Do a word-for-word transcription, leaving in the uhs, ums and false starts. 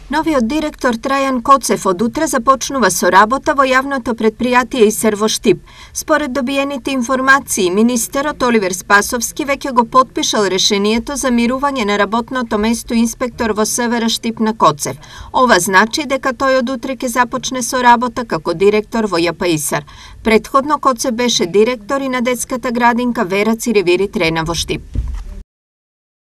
Новиот директор Трајан Коцев од утре започнува со работа во јавното предпријатие ИСЕР во Штип. Според добиените информации, министерот Оливер Спасовски веќе го потпишал решението за мирување на работното место инспектор во СВР Штип на Коцев. Ова значи дека тој од утре ќе започне со работа како директор во ЈПИСАР. Претходно Коцев беше директор и на детската градинка Вера Циревири Трена во Штип.